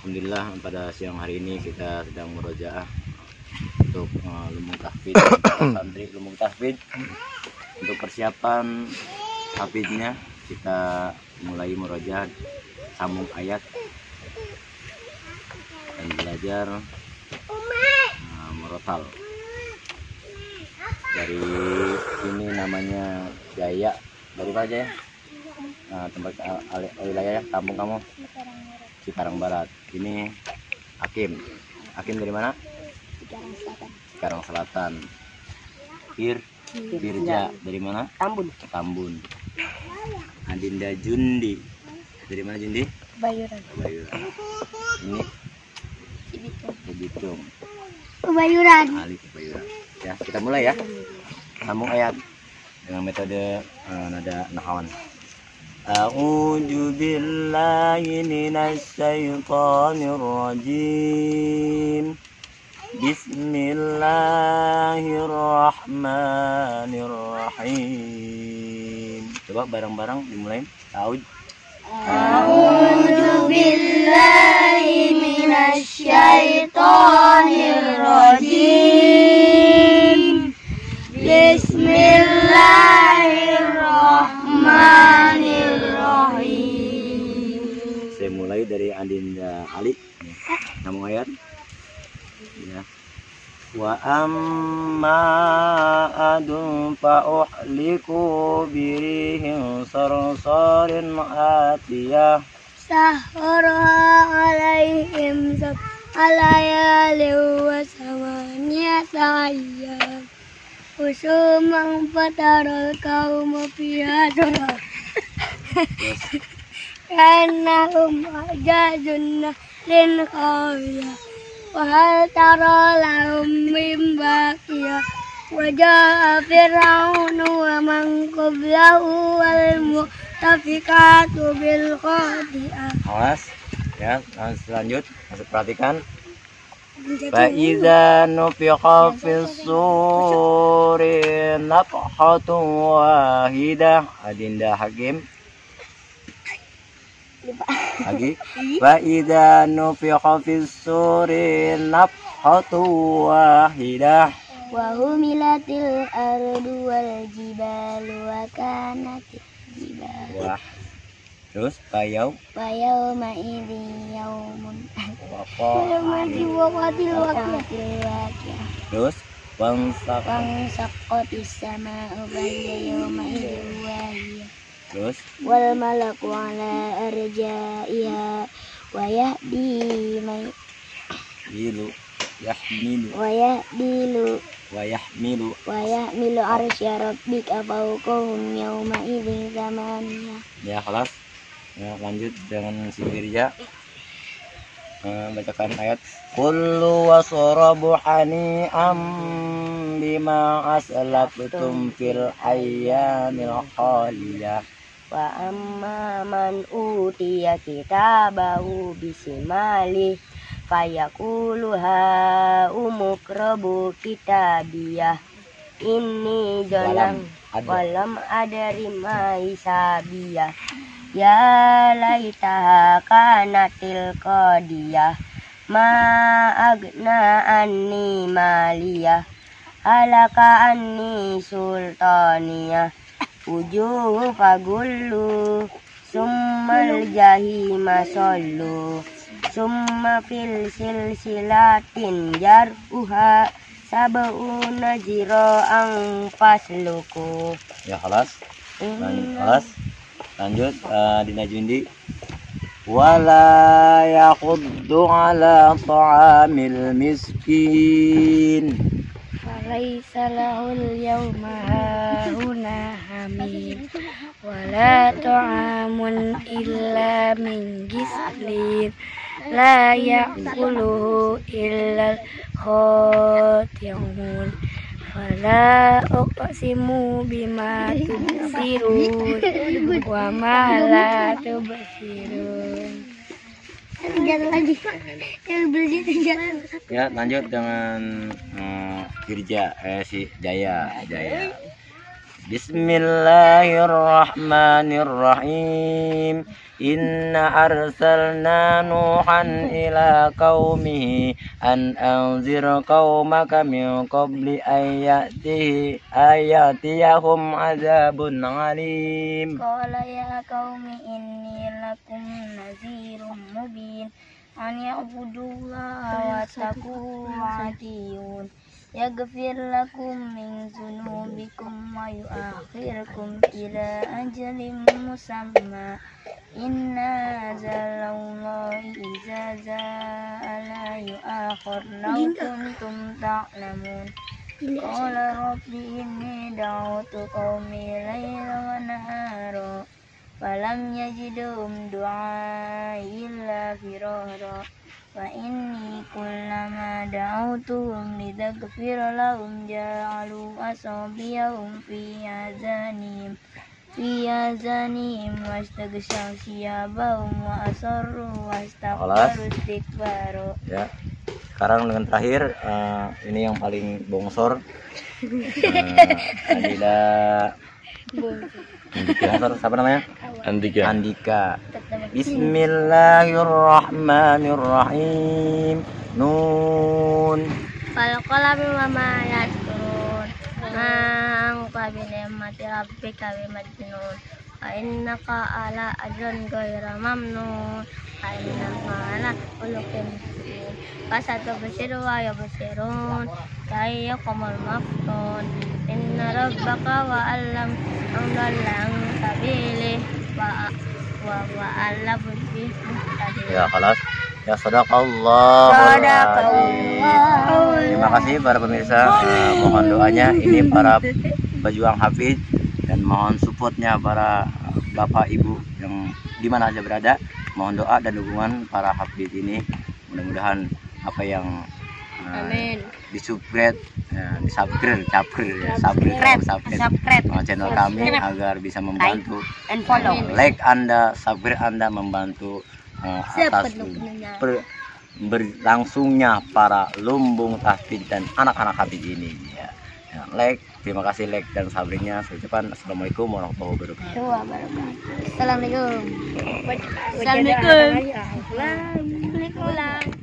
Alhamdulillah pada siang hari ini kita sedang murojaah untuk lumbung tahfidz santri lumbung tahfidz. Untuk persiapan tahfidznya kita mulai murojaah sambung ayat dan belajar murotal. Dari ini namanya Jaya, dari mana Jaya? Tempat wilayah kampung kamu Cikarang Barat. Ini Hakim dari mana? Cikarang Selatan. Firja dari mana? Tambun. Adinda Jundi dari mana Jundi? Bayuran. Ini Cibitung. Bayuran. Ali Bayuran. Ya, kita mulai ya. Sambung ayat dengan metode nada nahawan. A'udzu billahi minasy syaithanir rajim. Bismillahirrahmanirrahim. Coba bareng-bareng dimulai. A'udzu billahi minasy syaithanir rajim. Bismillahirrahmanirrahim. Saya mulai dari Adinda Ali. Sambung ayat. Ya. Wa amma adun fa uhliku birihin sarsarin atiyah Sahara alaihim alayali wa samaniyata ayyam Usumang pataral kaum fiha Kannahum ajazun lin khawiyah wa hal tara lahum min baqiyah wa jaa fir'aunu wa man qablahu wal mu'tafikatu bil khati'ah. Awas ya, lanjut masuk perhatikan. Fa iza nufiqa fis suri nafhatun wahidah. Adinda Hakim lagi. Fa idza nufiqa fis suri nafhatun wahidah Wa humilatil ardu wal jibalu wa kanatil jibalu wah. Terus bayau yawma idzin yaumun waqa'atil waqiah. terus wansaq Wansaqatis samaa'u fa yawma idzin wahiyah. terus Wal malaku ala arja'iha wa yahmilu arsya rabbika fawqahum yawma idzin thamaniyah. ya kelas. Ya, lanjut dengan si Firja. Bacakan ayat. Kullu wasrabu hani'am bima aslaftum fil ayyamil khaliyah. Wa amma man utiya kitabahu bisimali fayaqulu ha umukrabu kitabiyah inni jalan walam adari ma hisabiyah ya laitaha kanatil qadiyah ma agna anni maliyah halaka anni sultaniyah wujuhu fagullu summal jahima sallu summa fil silsilatin jar'uha sab'una zira'an fasluku. Ya kelas. Lanjut Dina Jundi. Wala yaquddu ala ta'amil miskin. Falaisa lahul yawma huna hamim wala ta'amun illa min gislin la ya'kuluhu illa al-khati'un fala uqsimu bima tubsirun wa ma la tubsirun. Ya, lanjut dengan Firja si Jaya. Bismillahirrahmanirrahim. Inna arsalna Nuhan ila qaumihi an anzir qaumaka min qabli ayatiyahum azabun alim. Qala ya qaumi inni lakum nazirum mubin an ya'budullaha wattaquhu wa'atiyun yaghfir lakum min dzunubikum wa yu'akhirukum ila ajalin musamma inna azalallahi iza za'a la yu'akhir law kuntum ta'lamun. Qala rabbi inni da'utu qaumi laylan wa nahara falam yazidhum du'ai illa firara wa inni kullama da'utuhum litaghfira lahum ja'alu asabi'ahum fi azanihim wastaghshaw siyabahum wa asarru wastakbaru istikbara. Ya. Sekarang dengan terakhir ini yang paling bongsor. Adila bongsor siapa namanya? Andika. Bismillahirrahmanirrahim. Nun. Falqalami wa ma yasturun. Mang pabine mati rabbika bi majnun. Innaka ala ajrun ghairu mamnun. Innaka ala khuluqin karim. Fasatu basiru wa yabsirun. Kayyakumul maftun. Inna rabbaka wa alam amdalang sabili wa alam bi muhtadi. Ya, kelas. Ya, sadaqallah. Terima kasih para pemirsa. Mohon doanya ini para pejuang hafid dan mohon supportnya para bapak ibu yang di mana aja berada. Mohon doa dan dukungan para hafid ini. Mudah-mudahan apa yang subscribe channel kami agar bisa membantu like Anda, subscribe Anda membantu atas berlangsungnya para lumbung tahfidz dan anak-anak hafidz ini ya. Like, terima kasih like dan subscribe-nya. Saya ucapkan assalamualaikum warahmatullahi wabarakatuh. Assalamualaikum. Assalamualaikum.